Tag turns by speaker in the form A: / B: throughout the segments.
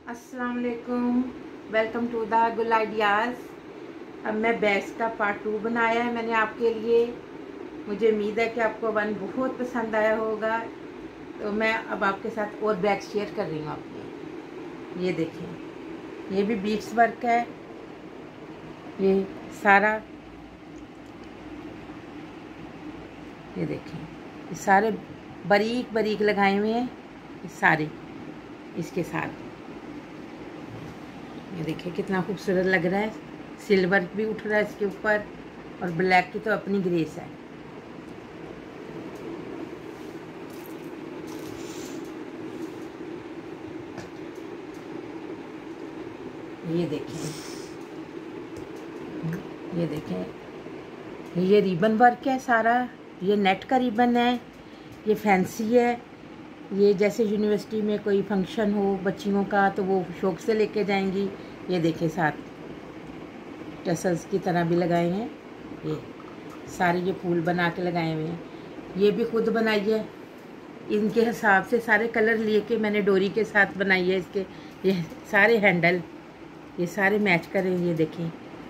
A: अस्सलाम वालेकुम, welcome to the गुल आइडियाज़। अब मैं बैग्स का पार्ट 2 बनाया है मैंने आपके लिए। मुझे उम्मीद है कि आपको वन बहुत पसंद आया होगा। तो मैं अब आपके साथ और बैग शेयर कर रही हूँ आपके। ये देखें, ये भी बीट्स वर्क है। ये सारा, ये देखें, ये सारे बारीक बारीक लगाए हुए हैं, ये सारे इसके साथ। ये देखिए कितना खूबसूरत लग रहा है। सिल्वर भी उठ रहा है इसके ऊपर, और ब्लैक की तो अपनी ग्रेस है। ये देखें, ये देखें, ये रिबन वर्क है सारा। ये नेट का रिबन है, ये फैंसी है। ये जैसे यूनिवर्सिटी में कोई फंक्शन हो बच्चियों का तो वो शौक से लेके जाएंगी। ये देखें, साथ टसल्स की तरह भी लगाए हैं। ये सारे ये फूल बना के लगाए हुए हैं। ये भी खुद बनाई है, इनके हिसाब से सारे कलर लिए के मैंने डोरी के साथ बनाई है। इसके ये सारे हैंडल, ये सारे मैच कर रहे हैं। ये देखें,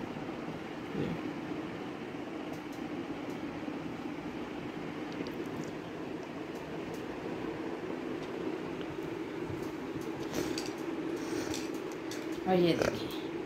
A: और ये देखिए,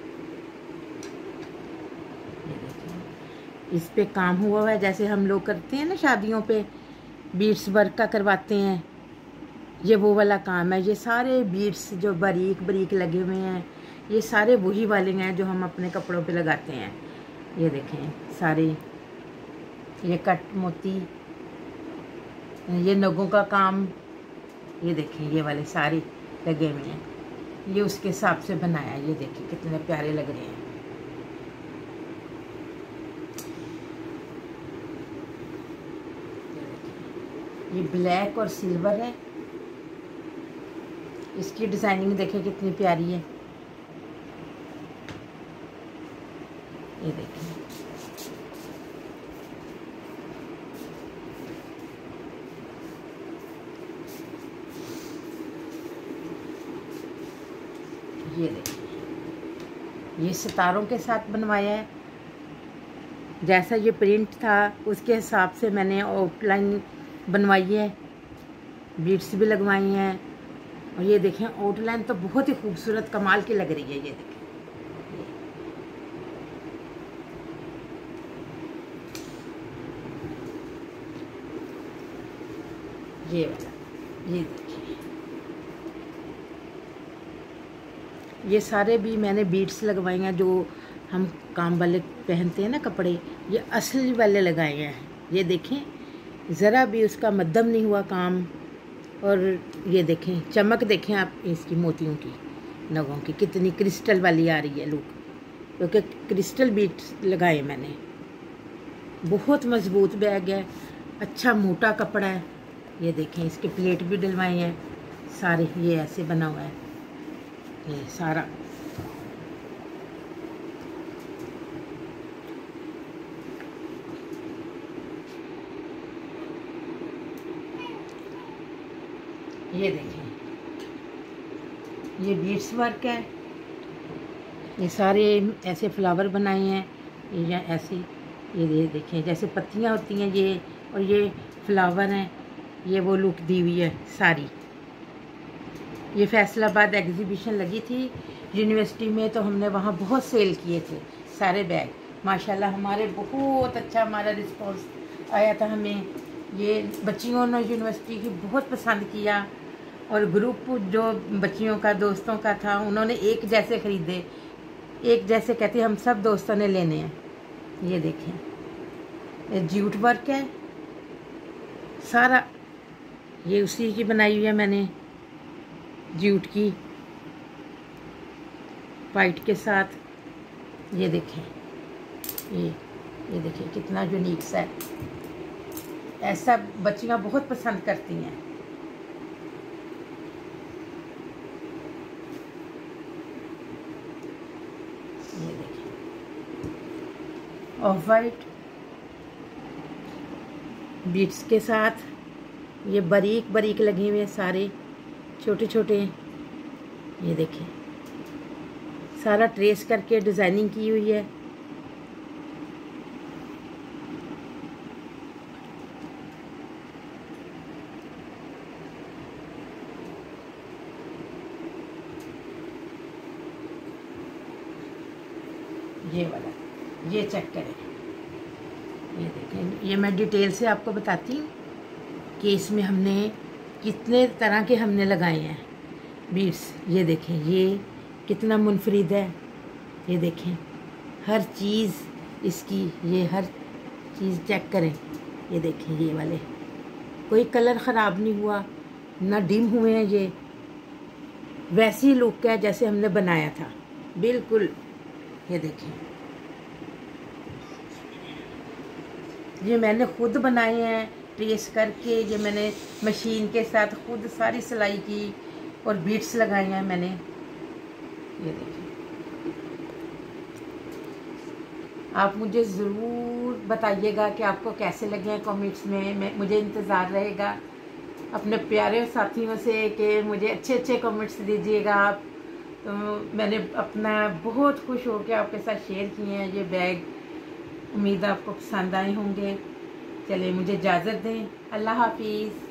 A: इस पे काम हुआ है जैसे हम लोग करते हैं ना शादियों पे, बीड्स वर्क का करवाते हैं। ये वो वाला काम है। ये सारे बीड्स जो बारीक बारीक लगे हुए हैं, ये सारे वही वाले हैं जो हम अपने कपड़ों पे लगाते हैं। ये देखें सारे, ये कट मोती, ये नगों का काम। ये देखें, ये वाले सारे लगे हुए हैं। ये उसके हिसाब से बनाया है। ये देखिए कितने प्यारे लग रहे हैं। ये ब्लैक और सिल्वर है। इसकी डिजाइनिंग देखिए कितनी प्यारी है। ये देखिए, ये देखिए, ये सितारों के साथ बनवाया है। जैसा ये प्रिंट था उसके हिसाब से मैंने आउटलाइन बनवाई है, बीड्स भी लगवाई हैं। और ये देखें, आउटलाइन तो बहुत ही खूबसूरत कमाल की लग रही है। ये देखें, ये वाला, ये देखिए, ये सारे भी मैंने बीड्स लगवाए हैं जो हम काम वाले पहनते हैं ना कपड़े, ये असली वाले लगाए हैं। ये देखें, ज़रा भी उसका मध्यम नहीं हुआ काम। और ये देखें चमक, देखें आप इसकी मोतियों की, नगों की कितनी क्रिस्टल वाली आ रही है लुक, क्योंकि क्रिस्टल बीड्स लगाए मैंने। बहुत मज़बूत बैग है, अच्छा मोटा कपड़ा है। ये देखें, इसके प्लेट भी डलवाए हैं सारे। ये ऐसे बना हुआ है ये सारा। ये देखें, ये बीड्स वर्क है। ये सारे ऐसे फ्लावर बनाए हैं, ये ऐसे। ये देखें जैसे पत्तियां होती हैं ये, और ये फ्लावर हैं। ये वो लुक दी हुई है सारी। ये फैसलाबाद एग्जीबिशन लगी थी यूनिवर्सिटी में, तो हमने वहाँ बहुत सेल किए थे सारे बैग। माशाल्लाह हमारे बहुत अच्छा हमारा रिस्पॉन्स आया था हमें। ये बच्चियों ने यूनिवर्सिटी की बहुत पसंद किया, और ग्रुप जो बच्चियों का दोस्तों का था उन्होंने एक जैसे ख़रीदे, एक जैसे कहते हम सब दोस्तों ने लेने हैं। ये देखें, ये जूट वर्क है सारा। ये उसी की बनाई हुई है मैंने, जूट की वाइट के साथ। ये देखें, ये देखिए कितना यूनिक सा है। ऐसा बच्चियां बहुत पसंद करती हैं। ये देखिए, ऑफ वाइट बीट्स के साथ। ये बारीक बारीक लगे हुए सारे, छोटे छोटे। ये देखिए सारा ट्रेस करके डिज़ाइनिंग की हुई है। ये वाला, ये चेक करें, ये देखें, ये मैं डिटेल से आपको बताती हूँ कि इसमें हमने कितने तरह के हमने लगाए हैं बीड्स। ये देखें ये कितना मुनफरिद है, ये देखें हर चीज़ इसकी, ये हर चीज़ चेक करें। ये देखें ये वाले कोई कलर ख़राब नहीं हुआ, ना डिम हुए हैं, ये वैसी लुक है जैसे हमने बनाया था बिल्कुल। ये देखें ये मैंने खुद बनाए हैं ट्रेस करके, ये मैंने मशीन के साथ खुद सारी सिलाई की और बीट्स लगाए हैं मैंने। ये देखिए आप मुझे ज़रूर बताइएगा कि आपको कैसे लगे हैं कमेंट्स में। मुझे इंतज़ार रहेगा अपने प्यारे साथियों से कि मुझे अच्छे अच्छे कमेंट्स दीजिएगा आप। तो मैंने अपना बहुत खुश होकर आपके साथ शेयर किए हैं ये बैग। उम्मीद है आपको पसंद आए होंगे। चलिए मुझे इजाज़त दें, अल्लाह हाफिज़।